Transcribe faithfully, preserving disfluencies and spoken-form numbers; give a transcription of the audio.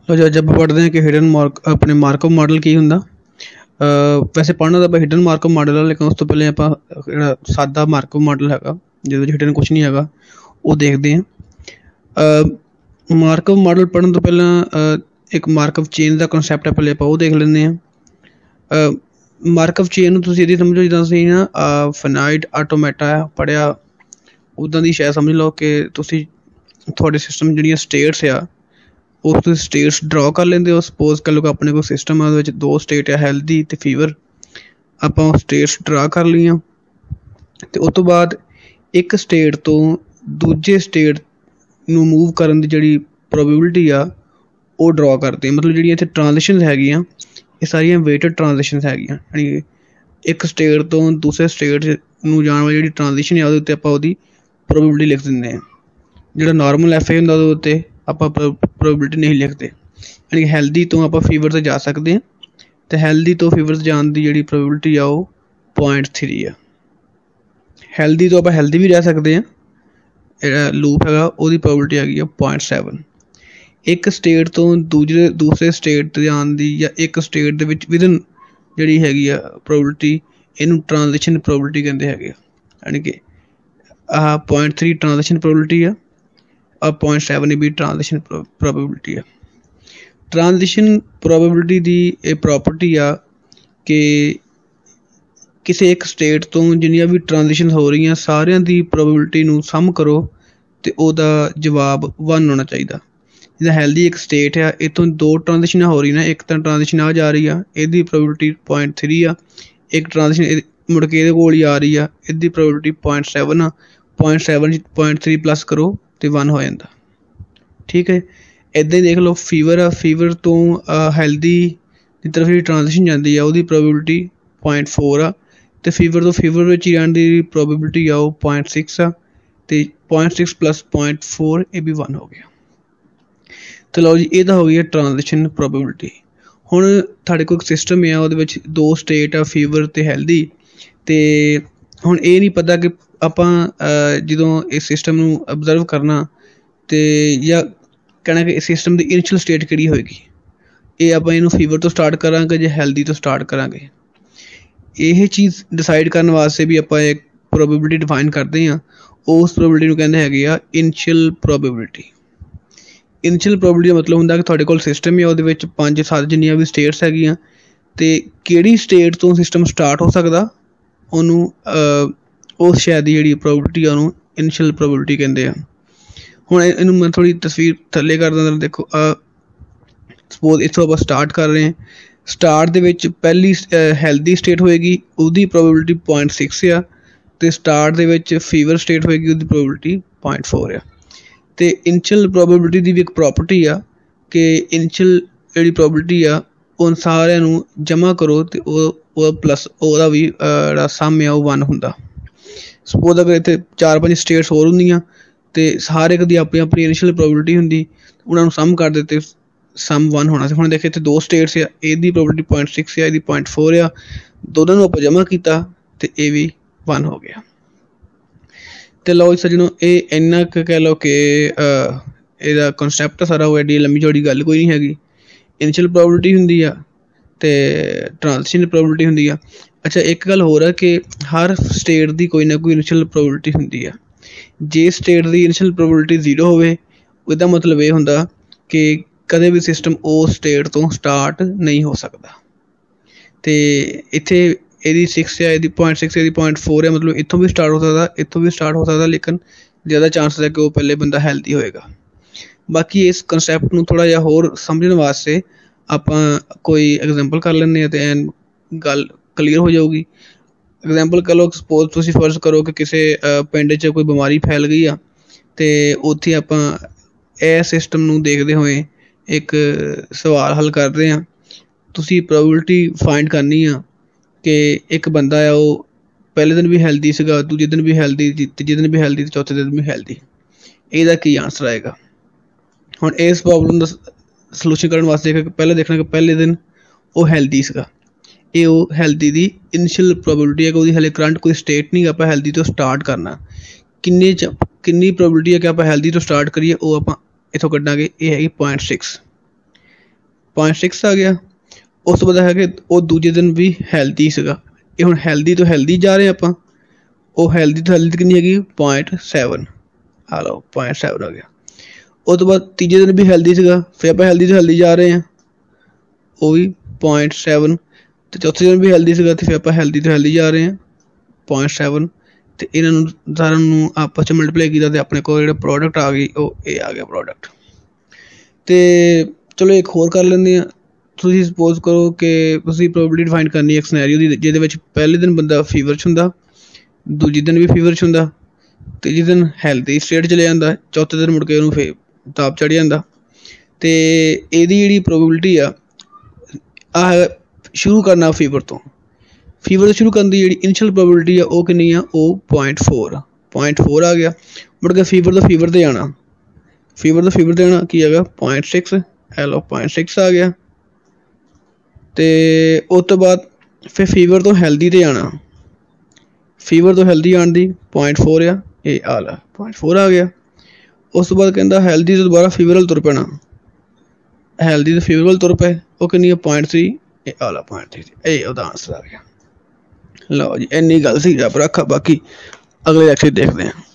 तो जब जब पढ़ते हैं कि हिडन मार्क अपने मार्कअप मॉडल की हुंदा वैसे पढ़ना तो ਆਪਾਂ हिडन मार्कअप मॉडल है लेकिन उस तो पहले ਆਪਾਂ ਜਿਹੜਾ ਸਾਦਾ ਮਾਰਕਅਪ ਮॉडल ਹੈਗਾ ਜਿਹਦੇ ਵਿੱਚ ਹਿਡਨ ਕੁਛ ਨਹੀਂ ਹੈਗਾ ਉਹ ਦੇਖਦੇ ਹਾਂ। ਮਾਰਕਅਪ ਮॉडल ਪੜ੍ਹਨ ਤੋਂ ਪਹਿਲਾਂ ਇੱਕ ਮਾਰਕਅਪ ਚੇਨ ਦਾ ਕਨਸੈਪਟ ਹੈ, ਪਹਿਲੇ ਆਪਾਂ ਉਹ ਦੇਖ ਲੈਂਦੇ ਹਾਂ। ਮਾਰਕਅਪ ਚੇਨ ਨੂੰ ਤੁਸੀਂ ਇਹਦੀ ਸਮਝੋ ਜਿੱਦਾਂ ਤੁਸੀਂ ਨਾ ਫਾਈਨਾਈਟ ਆਟੋਮੈਟਾ ਪੜ੍ਹਿਆ ਉੱਦਾਂ ਦੀ ਸ਼ਾਇਦ ਸਮਝ ਲਓ ਕਿ ਤੁਸੀਂ ਤੁਹਾਡੇ ਸਿਸਟਮ ਜਿਹੜੀਆਂ ਸਟੇਟਸ ਆ ਉਹ ਤੁਸੀਂ ਸਟੇਟਸ ਡਰਾ ਕਰ ਲੈਂਦੇ ਹੋ। ਸਪੋਜ਼ ਕਰ ਲਓ ਕਿ ਆਪਣੇ ਕੋਲ ਸਿਸਟਮ ਆ ਉਹਦੇ ਵਿੱਚ ਦੋ ਸਟੇਟ ਆ, ਹੈਲਦੀ ਅਤੇ ਫੀਵਰ। ਆਪਾਂ ਉਹ ਸਟੇਟਸ ਡਰਾ ਕਰ ਲਈਆਂ ਅਤੇ ਉਸ ਤੋਂ ਬਾਅਦ ਇੱਕ ਸਟੇਟ ਤੋਂ ਦੂਜੇ ਸਟੇਟ ਨੂੰ ਮੂਵ ਕਰਨ ਦੀ ਜਿਹੜੀ ਪ੍ਰੋਬੇਬਿਲਿਟੀ ਆ ਉਹ ਡਰਾ ਕਰਦੇ। ਮਤਲਬ ਜਿਹੜੀਆਂ ਇੱਥੇ ਟ੍ਰਾਂਜੈਕਸ਼ਨਸ ਹੈਗੀਆਂ ਇਹ ਸਾਰੀਆਂ ਵੇਟਡ ਟ੍ਰਾਂਜੈਕਸ਼ਨਸ ਹੈਗੀਆਂ, ਯਾਨੀ ਇੱਕ ਸਟੇਟ ਤੋਂ ਦੂਸਰੇ ਸਟੇਟ ਨੂੰ ਜਾਣ ਵਾਲੀ ਜਿਹੜੀ ਟ੍ਰਾਂਜੈਕਸ਼ਨ ਆ ਉਹਦੇ ਉੱਤੇ ਆਪਾਂ ਉਹਦੀ ਪ੍ਰੋਬੇਬਿਲਿਟੀ ਲਿਖ ਦਿੰਦੇ ਹਾਂ। ਜਿਹੜਾ ਨੋਰਮਲ ਐਫ ਏ ਹੁੰਦਾ ਉਹਦੇ ਉੱਤੇ ਆਪਾਂ ਪ੍ਰੋਬੇਬਿਲਿਟੀ ਨਹੀਂ ਲਿਖਦੇ। ਯਾਨੀ ਕਿ ਹੈਲਦੀ ਤੋਂ ਆਪਾਂ ਫੀਵਰ 'ਤੇ ਜਾ ਸਕਦੇ ਹਾਂ ਅਤੇ ਹੈਲਦੀ ਤੋਂ ਫੀਵਰ 'ਤੇ ਜਾਣ ਦੀ ਜਿਹੜੀ ਪ੍ਰੋਬੇਬਿਲਿਟੀ ਆ ਉਹ ਪੁਆਇੰਟ ਥ੍ਰੀ ਆ। ਹੈਲਦੀ ਤੋਂ ਆਪਾਂ ਹੈਲਦੀ ਵੀ ਰਹਿ ਸਕਦੇ ਹਾਂ, ਜਿਹੜਾ ਲੂਪ ਹੈਗਾ ਉਹਦੀ ਪ੍ਰੋਬੇਬਿਲਿਟੀ ਹੈਗੀ ਆ ਪੁਆਇੰਟ ਸੈਵਨ। ਇੱਕ ਸਟੇਟ ਤੋਂ ਦੂਜੇ ਦੂਸਰੇ ਸਟੇਟ 'ਤੇ ਜਾਣ ਦੀ ਜਾਂ ਇੱਕ ਸਟੇਟ ਦੇ ਵਿੱਚ ਵਿਦਨ ਜਿਹੜੀ ਹੈਗੀ ਆ ਪ੍ਰੋਬੇਬਿਲਿਟੀ, ਇਹਨੂੰ ਟ੍ਰਾਂਜੈਕਸ਼ਨ ਪ੍ਰੋਬੇਬਿਲਿਟੀ ਕਹਿੰਦੇ ਹੈਗੇ ਆ। ਯਾਨੀ ਕਿ ਆਹ ਪੁਆਇੰਟ ਥ੍ਰੀ ਟ੍ਰਾਂਜੈਕਸ਼ਨ ਪ੍ਰੋਬੇਬਿਲਿਟੀ ਆ, ਆ ਪੁਆਇੰਟ ਸੈਵਨ ਵੀ ਟ੍ਰਾਂਜੈਕਸ਼ਨ ਪ੍ਰੋ ਪ੍ਰੋਬੇਬਿਲਿਟੀ ਆ। ਟ੍ਰਾਂਜੈਕਸ਼ਨ ਪ੍ਰੋਬੇਬਿਲਿਟੀ ਦੀ ਇਹ ਪ੍ਰੋਪਰਟੀ ਆ ਕਿ ਕਿਸੇ ਇੱਕ ਸਟੇਟ ਤੋਂ ਜਿੰਨੀਆਂ ਵੀ ਟ੍ਰਾਂਜੈਕਸ਼ਨ ਹੋ ਰਹੀਆਂ ਸਾਰਿਆਂ ਦੀ ਪ੍ਰੋਬੇਬਿਲਿਟੀ ਨੂੰ ਸਮ ਕਰੋ ਅਤੇ ਉਹਦਾ ਜਵਾਬ ਵਨ ਹੋਣਾ ਚਾਹੀਦਾ। ਜਿੱਦਾਂ ਹੈਲਦੀ ਇੱਕ ਸਟੇਟ ਆ, ਇਹ ਤੋਂ ਦੋ ਟ੍ਰਾਂਜੈਕਸ਼ਨਾਂ ਹੋ ਰਹੀਆਂ, ਇੱਕ ਤਾਂ ਟ੍ਰਾਂਜੈਕਸ਼ਨ ਆ ਜਾ ਰਹੀ ਆ ਇਹਦੀ ਪ੍ਰੋਬੇਬਿਲਿਟੀ ਪੁਆਇੰਟ ਥ੍ਰੀ ਆ, ਇੱਕ ਟ੍ਰਾਂਜੈਕਸ਼ਨ ਮੁੜ ਕੇ ਇਹਦੇ ਕੋਲ ਹੀ ਆ ਰਹੀ ਆ ਇਹਦੀ ਪ੍ਰੋਬੇਬਿਲਿਟੀ ਪੁਆਇੰਟ ਸੈਵਨ ਆ। Point seven point three plus ਕਰੋ ਅਤੇ ਵਨ ਹੋ ਜਾਂਦਾ। ਠੀਕ ਹੈ, ਇੱਦਾਂ ਹੀ ਦੇਖ ਲਓ ਫੀਵਰ ਆ, ਫੀਵਰ ਤੋਂ ਹੈਲਦੀ ਦੀ ਤਰਫ ਜਿਹੜੀ ਟ੍ਰਾਂਜੈਕਸ਼ਨ ਜਾਂਦੀ ਆ ਉਹਦੀ ਪ੍ਰੋਬੇਬਿਲਿਟੀ ਪੁਆਇੰਟ ਫੋਰ ਆ ਅਤੇ ਫੀਵਰ ਤੋਂ ਫੀਵਰ ਵਿੱਚ ਹੀ ਰਹਿਣ ਦੀ ਪ੍ਰੋਬੇਬਿਲਿਟੀ ਆ ਉਹ ਪੁਆਇੰਟ ਸਿਕਸ ਆ ਅਤੇ point six plus point four ਇਹ ਵੀ ਵਨ ਹੋ ਗਿਆ। ਅਤੇ ਲਓ ਜੀ ਇਹ ਤਾਂ ਹੋ ਗਈ ਹੈ ਟ੍ਰਾਂਜੈਕਸ਼ਨ ਪ੍ਰੋਬੇਬਿਲਿਟੀ। ਹੁਣ ਤੁਹਾਡੇ ਕੋਲ ਇੱਕ ਸਿਸਟਮ ਆ ਉਹਦੇ ਵਿੱਚ ਦੋ ਸਟੇਟ ਆ, ਫੀਵਰ ਅਤੇ ਹੈਲਦੀ, ਅਤੇ ਹੁਣ ਇਹ ਨਹੀਂ ਪਤਾ ਕਿ ਆਪਾਂ ਜਦੋਂ ਇਸ ਸਿਸਟਮ ਨੂੰ ਅਬਜ਼ਰਵ ਕਰਨਾ ਅਤੇ ਜਾਂ ਕਹਿਣਾ ਕਿ ਇਸ ਸਿਸਟਮ ਦੀ ਇਨੀਸ਼ੀਅਲ ਸਟੇਟ ਕਿਹੜੀ ਹੋਏਗੀ, ਇਹ ਆਪਾਂ ਇਹਨੂੰ ਫੀਵਰ ਤੋਂ ਸਟਾਰਟ ਕਰਾਂਗੇ ਜਾਂ ਹੈਲਦੀ ਤੋਂ ਸਟਾਰਟ ਕਰਾਂਗੇ। ਇਹ ਚੀਜ਼ ਡਿਸਾਈਡ ਕਰਨ ਵਾਸਤੇ ਵੀ ਆਪਾਂ ਇੱਕ ਪ੍ਰੋਬੇਬਿਲਿਟੀ ਡਿਫਾਈਨ ਕਰਦੇ ਹਾਂ। ਉਸ ਪ੍ਰੋਬੇਬਿਲਿਟੀ ਨੂੰ ਕਹਿੰਦੇ ਹੈਗੇ ਆ ਇਨੀਸ਼ੀਅਲ ਪ੍ਰੋਬੇਬਿਲਿਟੀ। ਇਨੀਸ਼ੀਅਲ ਪ੍ਰੋਬੇਬਿਲਿਟੀ ਦਾ ਮਤਲਬ ਹੁੰਦਾ ਕਿ ਤੁਹਾਡੇ ਕੋਲ ਸਿਸਟਮ ਹੈ ਉਹਦੇ ਵਿੱਚ ਪੰਜ ਸੱਤ ਜਿੰਨੀਆਂ ਵੀ ਸਟੇਟਸ ਹੈਗੀਆਂ ਅਤੇ ਕਿਹੜੀ ਸਟੇਟ ਤੋਂ ਸਿਸਟਮ ਸਟਾਰਟ ਹੋ ਸਕਦਾ ਉਹਨੂੰ ਉਸ ਸ਼ੈ ਦੀ ਜਿਹੜੀ ਪ੍ਰੋਬੇਬਿਲਿਟੀ ਆ ਉਹਨੂੰ ਇਨੀਸ਼ੀਅਲ ਪ੍ਰੋਬੇਬਿਲਿਟੀ ਕਹਿੰਦੇ ਆ। ਹੁਣ ਇਹਨੂੰ ਮੈਂ ਥੋੜ੍ਹੀ ਤਸਵੀਰ ਥੱਲੇ ਕਰ ਦਿੰਦਾ। ਦੇਖੋ ਸਪੋਜ਼ ਇੱਥੋਂ ਆਪਾਂ ਸਟਾਰਟ ਕਰ ਰਹੇ ਹਾਂ। ਸਟਾਰਟ ਦੇ ਵਿੱਚ ਪਹਿਲੀ ਹੈਲਦੀ ਸਟੇਟ ਹੋਏਗੀ ਉਹਦੀ ਪ੍ਰੋਬੇਬਿਲਿਟੀ ਪੁਆਇੰਟ ਸਿਕਸ ਆ ਅਤੇ ਸਟਾਰਟ ਦੇ ਵਿੱਚ ਫੀਵਰ ਸਟੇਟ ਹੋਏਗੀ ਉਹਦੀ ਪ੍ਰੋਬੇਬਿਲਿਟੀ ਪੁਆਇੰਟ ਫੋਰ ਆ। ਅਤੇ ਇਨੀਸ਼ੀਅਲ ਪ੍ਰੋਬੇਬਿਲਿਟੀ ਦੀ ਵੀ ਇੱਕ ਪ੍ਰੋਪਰਟੀ ਆ ਕਿ ਇਨੀਸ਼ੀਅਲ ਜਿਹੜੀ ਪ੍ਰੋਬੇਬਿਲਿਟੀ ਆ ਉਹ ਸਾਰਿਆਂ ਨੂੰ ਜਮ੍ਹਾਂ ਕਰੋ ਅਤੇ ਉਹ ਉਹ ਪਲੱਸ ਉਹਦਾ ਵੀ ਜਿਹੜਾ ਸਮ ਆ ਉਹ ਵਨ ਹੁੰਦਾ। ਸਪੋਜ਼ ਅਗਰ ਇੱਥੇ ਚਾਰ ਪੰਜ ਸਟੇਟਸ ਹੋਰ ਹੁੰਦੀਆਂ ਅਤੇ ਹਰ ਇੱਕ ਦੀ ਆਪਣੀ ਆਪਣੀ ਇਨੀਸ਼ੀਅਲ ਪ੍ਰੋਬੇਬਿਲਿਟੀ ਹੁੰਦੀ, ਉਹਨਾਂ ਨੂੰ ਸਮ ਕਰ ਦਿੱਤੇ ਸਮ ਵਨ ਹੋਣਾ ਸੀ। ਹੁਣ ਦੇਖੋ ਇੱਥੇ ਦੋ ਸਟੇਟਸ ਆ, ਇਹਦੀ ਪ੍ਰੋਬੇਬਿਲਿਟੀ ਪੁਆਇੰਟ ਸਿਕਸ ਆ, ਇਹਦੀ ਪੁਆਇੰਟ ਫੋਰ ਆ, ਦੋਨਾਂ ਨੂੰ ਆਪਾਂ ਜਮ੍ਹਾਂ ਕੀਤਾ ਅਤੇ ਇਹ ਵੀ ਵਨ ਹੋ ਗਿਆ। ਅਤੇ ਲਓ ਸੱਜਣੋ ਇਹ ਇੰਨਾ ਕੁ ਕਹਿ ਲਓ ਕਿ ਇਹਦਾ ਕਨਸੈਪਟ ਸਾਰਾ ਉਹ ਐਡੀ ਲੰਮੀ ਚੌੜੀ ਗੱਲ ਕੋਈ ਨਹੀਂ ਹੈਗੀ। ਇਨੀਸ਼ੀਅਲ ਪ੍ਰੋਬੇਬਿਲਿਟੀ ਹੁੰਦੀ ਆ ਅਤੇ ਟ੍ਰਾਂਜੈਕਸ਼ਨ ਪ੍ਰੋਬੇਬਿਲਿਟੀ ਹੁੰਦੀ ਆ। ਅੱਛਾ ਇੱਕ ਗੱਲ ਹੋਰ ਆ ਕਿ ਹਰ ਸਟੇਟ ਦੀ ਕੋਈ ਨਾ ਕੋਈ ਇਨੀਸ਼ੀਅਲ ਪ੍ਰੋਬੇਬਿਲਿਟੀ ਹੁੰਦੀ ਆ। ਜੇ ਸਟੇਟ ਦੀ ਇਨੀਸ਼ੀਅਲ ਪ੍ਰੋਬੇਬਿਲਿਟੀ ਜ਼ੀਰੋ ਹੋਵੇ ਉਹਦਾ ਮਤਲਬ ਇਹ ਹੁੰਦਾ ਕਿ ਕਦੇ ਵੀ ਸਿਸਟਮ ਉਸ ਸਟੇਟ ਤੋਂ ਸਟਾਰਟ ਨਹੀਂ ਹੋ ਸਕਦਾ। ਅਤੇ ਇੱਥੇ ਇਹਦੀ ਸਿਕਸ ਆ, ਇਹਦੀ ਪੁਆਇੰਟ ਸਿਕਸ, ਇਹਦੀ ਪੁਆਇੰਟ ਫੋਰ ਆ, ਮਤਲਬ ਇੱਥੋਂ ਵੀ ਸਟਾਰਟ ਹੋ ਸਕਦਾ, ਇੱਥੋਂ ਵੀ ਸਟਾਰਟ ਹੋ ਸਕਦਾ, ਲੇਕਿਨ ਜ਼ਿਆਦਾ ਚਾਂਸਿਸ ਹੈ ਕਿ ਉਹ ਪਹਿਲੇ ਬੰਦਾ ਹੈਲਦੀ ਹੋਏਗਾ। ਬਾਕੀ ਇਸ ਕਨਸੈਪਟ ਨੂੰ ਥੋੜ੍ਹਾ ਜਿਹਾ ਹੋਰ ਸਮਝਣ ਵਾਸਤੇ ਆਪਾਂ ਕੋਈ ਐਗਜ਼ਾਮਪਲ ਕਰ ਲੈਂਦੇ ਹਾਂ ਅਤੇ ਐਨ ਗੱਲ ਕਲੀਅਰ ਹੋ ਜਾਊਗੀ। ਐਗਜ਼ਾਮਪਲ ਕਰ ਲਓ, ਸਪੋਜ਼ ਤੁਸੀਂ ਫਰਜ਼ ਕਰੋ ਕਿ ਕਿਸੇ ਪਿੰਡ 'ਚ ਕੋਈ ਬਿਮਾਰੀ ਫੈਲ ਗਈ ਆ ਅਤੇ ਉੱਥੇ ਆਪਾਂ ਇਹ ਸਿਸਟਮ ਨੂੰ ਦੇਖਦੇ ਹੋਏ ਇੱਕ ਸਵਾਲ ਹੱਲ ਕਰਦੇ ਹਾਂ। ਤੁਸੀਂ ਪ੍ਰੋਬੇਬਿਲਿਟੀ ਫਾਈਂਡ ਕਰਨੀ ਆ ਕਿ ਇੱਕ ਬੰਦਾ ਆ ਉਹ ਪਹਿਲੇ ਦਿਨ ਵੀ ਹੈਲਦੀ ਸੀਗਾ, ਦੂਜੇ ਦਿਨ ਵੀ ਹੈਲਦੀ, ਤੀਜੇ ਦਿਨ ਵੀ ਹੈਲਦੀ ਅਤੇ ਚੌਥੇ ਦਿਨ ਵੀ ਹੈਲਦੀ। ਇਹਦਾ ਕੀ ਆਨਸਰ ਆਏਗਾ? ਹੁਣ ਇਸ ਪ੍ਰੋਬਲਮ ਦਾ ਸਲਿਊਸ਼ਨ ਕਰਨ ਵਾਸਤੇ ਪਹਿਲਾਂ ਦੇਖਣਾ ਕਿ ਪਹਿਲੇ ਦਿਨ ਉਹ ਹੈਲਦੀ ਸੀਗਾ, ਇਹ ਉਹ ਹੈਲਦੀ ਦੀ ਇਨੀਸ਼ੀਅਲ ਪ੍ਰੋਬੇਬਿਲਿਟੀ ਹੈ ਕਿ ਉਹਦੀ ਹਾਲੇ ਕਰੰਟ ਕੋਈ ਸਟੇਟ ਨਹੀਂ, ਆਪਾਂ ਹੈਲਦੀ ਤੋਂ ਸਟਾਰਟ ਕਰਨਾ। ਕਿੰਨੇ 'ਚ ਕਿੰਨੀ ਪ੍ਰੋਬੇਬਿਲਿਟੀ ਹੈ ਕਿ ਆਪਾਂ ਹੈਲਦੀ ਤੋਂ ਸਟਾਰਟ ਕਰੀਏ ਉਹ ਆਪਾਂ ਇੱਥੋਂ ਕੱਢਾਂਗੇ, ਇਹ ਹੈਗੀ ਪੁਆਇੰਟ ਸਿਕਸ। ਪੁਆਇੰਟ ਸਿਕਸ ਆ ਗਿਆ। ਉਸ ਤੋਂ ਬਾਅਦ ਹੈ ਕਿ ਉਹ ਦੂਜੇ ਦਿਨ ਵੀ ਹੈਲਦੀ ਸੀਗਾ। ਇਹ ਹੁਣ ਹੈਲਦੀ ਤੋਂ ਹੈਲਦੀ ਜਾ ਰਹੇ ਆਪਾਂ, ਉਹ ਹੈਲਦੀ ਤੋਂ ਹੈਲਦੀ ਕਿੰਨੀ ਹੈਗੀ ਪੁਆਇੰਟ ਸੈਵਨ, ਆ ਲਓ ਪੁਆਇੰਟ ਸੈਵਨ ਆ ਗਿਆ। ਉਸ ਤੋਂ ਬਾਅਦ ਤੀਜੇ ਦਿਨ ਵੀ ਹੈਲਦੀ ਸੀਗਾ, ਫਿਰ ਆਪਾਂ ਹੈਲਦੀ ਤੋਂ ਹੈਲਦੀ ਜਾ ਰਹੇ ਹਾਂ, ਉਹ ਵੀ ਪੁਆਇੰਟ ਸੈਵਨ। ਅਤੇ ਚੌਥੇ ਦਿਨ ਵੀ ਹੈਲਦੀ ਸੀਗਾ, ਅਤੇ ਫਿਰ ਆਪਾਂ ਹੈਲਦੀ ਤੋਂ ਹੈਲਦੀ ਜਾ ਰਹੇ ਹਾਂ, ਪੁਆਇੰਟ ਸੈਵਨ। ਅਤੇ ਇਹਨਾਂ ਨੂੰ ਸਾਰਿਆਂ ਨੂੰ ਆਪਸ 'ਚ ਮਲਟੀਪਲਾਈ ਕੀਤਾ ਅਤੇ ਆਪਣੇ ਕੋਲ ਜਿਹੜਾ ਪ੍ਰੋਡਕਟ ਆ ਗਈ ਉਹ ਇਹ ਆ ਗਿਆ ਪ੍ਰੋਡਕਟ। ਅਤੇ ਚਲੋ ਇੱਕ ਹੋਰ ਕਰ ਲੈਂਦੇ ਹਾਂ। ਤੁਸੀਂ ਸਪੋਜ਼ ਕਰੋ ਕਿ ਤੁਸੀਂ ਪ੍ਰੋਬੇਬਿਲਿਟੀ ਡਿਫਾਈਨ ਕਰਨੀ ਇੱਕ ਸਿਨੈਰੀਓ ਦੀ, ਜਿਹਦੇ ਵਿੱਚ ਪਹਿਲੇ ਦਿਨ ਬੰਦਾ ਫੀਵਰ 'ਚ ਹੁੰਦਾ, ਦੂਜੇ ਦਿਨ ਵੀ ਫੀਵਰ 'ਚ ਹੁੰਦਾ, ਤੀਜੇ ਦਿਨ ਹੈਲਦੀ ਸਟੇਟ ਚਲੇ ਜਾਂਦਾ, ਚੌਥੇ ਦਿਨ ਮੁੜ ਕੇ ਉਹਨੂੰ ਫਿਰ ਤਾਪ ਚੜ੍ਹ ਜਾਂਦਾ। ਅਤੇ ਇਹਦੀ ਜਿਹੜੀ ਪ੍ਰੋਬੇਬਿਲਿਟੀ ਆ ਆਹ ਸ਼ੁਰੂ ਕਰਨਾ ਫੀਵਰ ਤੋਂ, ਫੀਵਰ ਤੋਂ ਸ਼ੁਰੂ ਕਰਨ ਦੀ ਜਿਹੜੀ ਇਨੀਸ਼ੀਅਲ ਪ੍ਰੋਬੇਬਿਲਿਟੀ ਆ ਉਹ ਕਿੰਨੀ ਆ, ਉਹ ਪੁਆਇੰਟ ਫੋਰ, ਪੁਆਇੰਟ ਫੋਰ ਆ ਗਿਆ। ਮੁੜ ਕੇ ਫੀਵਰ ਤੋਂ ਫੀਵਰ 'ਤੇ ਜਾਣਾ, ਫੀਵਰ ਤੋਂ ਫੀਵਰ 'ਤੇ ਜਾਣਾ ਕੀ ਹੈਗਾ ਪੁਆਇੰਟ ਸਿਕਸ, ਐਲੋ ਪੁਆਇੰਟ ਸਿਕਸ ਆ ਗਿਆ। ਅਤੇ ਉਸ ਤੋਂ ਬਾਅਦ ਫਿਰ ਫੀਵਰ ਤੋਂ ਹੈਲਦੀ 'ਤੇ ਜਾਣਾ, ਫੀਵਰ ਤੋਂ ਹੈਲਦੀ ਆਉਣ ਦੀ ਪੁਆਇੰਟ ਫੋਰ ਆ, ਇਹ ਆ ਲਾ ਪੁਆਇੰਟ ਫੋਰ ਆ ਗਿਆ। ਉਸ ਤੋਂ ਬਾਅਦ ਕਹਿੰਦਾ ਹੈਲਦੀ ਤੋਂ ਦੁਬਾਰਾ ਫੀਵਰ ਵੱਲ ਤੁਰ ਪੈਣਾ, ਹੈਲਦੀ ਤੋਂ ਫੀਵਰ ਵੱਲ ਤੁਰ ਪਏ, ਉਹ ਕਿੰਨੀ ਆ ਪੁਆਇੰਟ ਥ੍ਰੀ, ਇਹ ਆ ਲਾ ਪੁਆਇੰਟ ਥ੍ਰੀ, ਇਹ ਉਹਦਾ ਆਂਸਰ ਆ ਗਿਆ। ਲਓ ਜੀ ਇੰਨੀ ਗੱਲ ਸੀ ਰੱਬ ਰੱਖਾ, ਬਾਕੀ ਅਗਲੇ ਲੈਕਚਰ ਦੇਖਦੇ ਹਾਂ।